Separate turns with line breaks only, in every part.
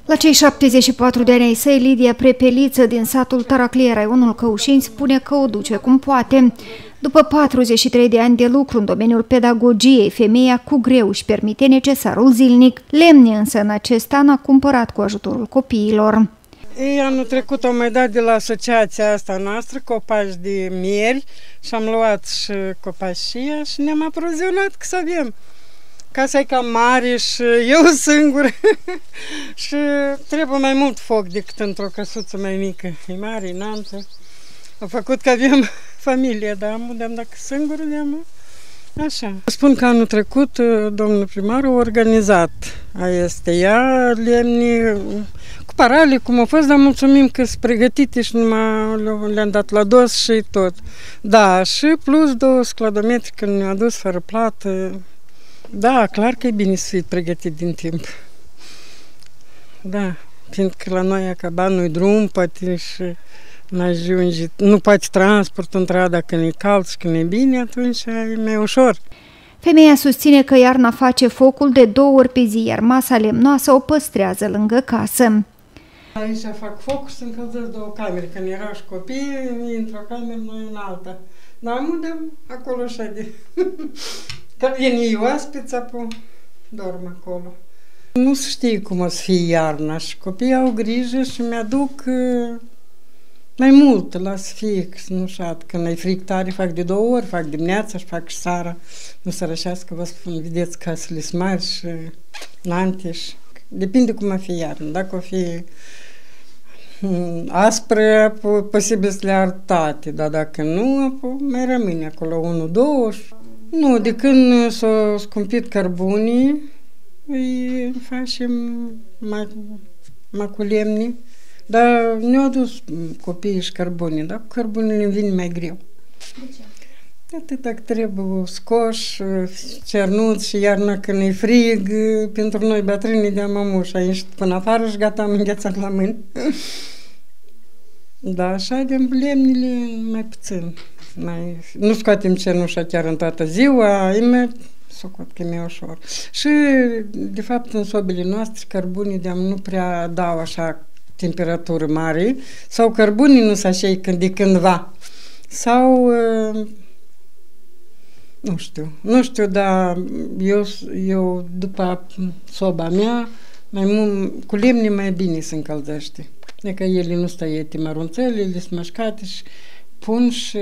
La cei 74 de ani ai săi, Lidia Prepeliță din satul Taraclie, raionul Căușeni, spune că o duce cum poate. După 43 de ani de lucru în domeniul pedagogiei, femeia cu greu își permite necesarul zilnic. Lemne însă în acest an a cumpărat cu ajutorul copiilor.
Ei, anul trecut au mai dat de la asociația asta noastră copaci de mieri și am luat și copașia și ne-am aprovizionat că să avem. Casa e cam mare și eu singur și trebuie mai mult foc decât într-o căsuță mai mică. E mare, înaltă. A făcut că avem familie, dar am dacă singur de-am așa. Spun că anul trecut domnul primar a organizat ea lemne cu parale, cum a fost, dar mulțumim că sunt pregătite și numai le-am dat la dos și tot. Da, și plus 2 scladometri când ne-a adus fără plată. Da, clar că e bine să fii pregătit din timp. Da, fiindcă la noi acaba nu-i drum, poate și n-ajungi, nu poate transport intra dacă e cald și când e bine, atunci e mai ușor.
Femeia susține că iarna face focul de 2 ori pe zi, iar masa lemnoasă o păstrează lângă casă.
Aici fac foc și se încălzesc 2 camere. Când erau și copii, într-o cameră, noi în alta. Dar mudem acolo așa de... Când vine oaspeți, apoi dorm acolo. Nu se știe cum o să fie iarna și copiii au grijă și mi-aduc mai mult la să fie, că nu șat. Când e fric tare, fac de 2 ori, fac dimineața și fac și seara. Nu să rășească, vă spun, vedeți casele sunt mari și nante și... Depinde cum o fi iarna. Dacă o fi aspră, posibil să le arătate, dar dacă nu, mai rămâne acolo 1-2. Nu, de când s-au scumpit cărbunii, îi facem mai cu lemne, dar ne-au dus copiii și cărbunii, dar cu cărbunile îmi vine mai greu.
De ce?
Atâta că trebuie scoși, cernuți și iarna când e frig, pentru noi bătrânii de mămuși, aici până afară și gata, am înghețat la mâini. Da, așa de lemnele mai puțin. Nu scoatem cenușa chiar în toată ziua, socot că e mai ușor. Și, de fapt, în sobele noastre, cărbunii nu prea dau așa temperatură mare, sau cărbunii nu sunt așa de cândva. Sau, nu știu, dar eu după soba mea, cu lemne mai bine se încălzește. Adică ele nu stăiete mărunțele, ele sunt mășcate și pun și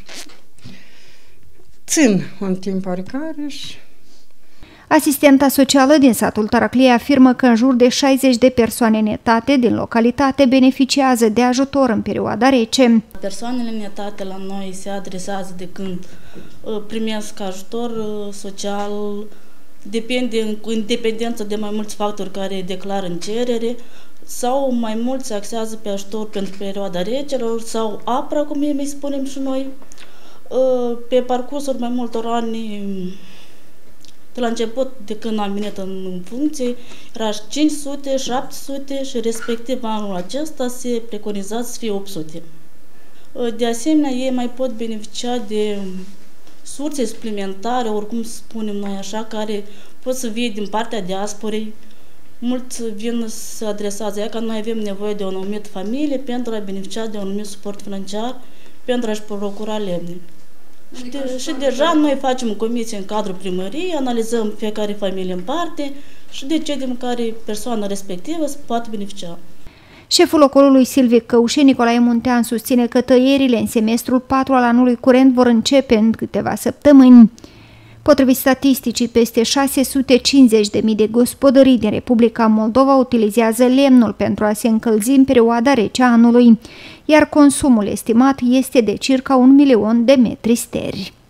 țin un timp oricare și...
Asistenta socială din satul Taraclie afirmă că în jur de 60 de persoane netate din localitate beneficiază de ajutor în perioada rece.
Persoanele netate la noi se adresează de când primesc ajutor social, depinde în dependență de mai mulți factori care declară în cerere, sau mai mult se axează pe ajutor pentru perioada recelor sau APRA, cum îi spunem și noi. Pe parcursul mai multor ani, de la început, de când am venit în funcție, era 500, 700 și respectiv anul acesta se preconiza să fie 800. De asemenea, ei mai pot beneficia de surse suplimentare, oricum spunem noi așa, care pot să fie din partea diasporei. Mulți vin să adresează ea că noi avem nevoie de o anumită familie pentru a beneficia de un anumit suport financiar pentru a-și procura lemne. Și deja noi facem o comisie în cadrul primăriei, analizăm fiecare familie în parte și decidem care persoană respectivă se poate beneficia.
Șeful locolului Silvic Căușeni, Nicolae Muntean, susține că tăierile în semestrul 4 al anului curent vor începe în câteva săptămâni. Potrivit statisticii, peste 650.000 de gospodării din Republica Moldova utilizează lemnul pentru a se încălzi în perioada rece a anului, iar consumul estimat este de circa 1 milion de metri steri.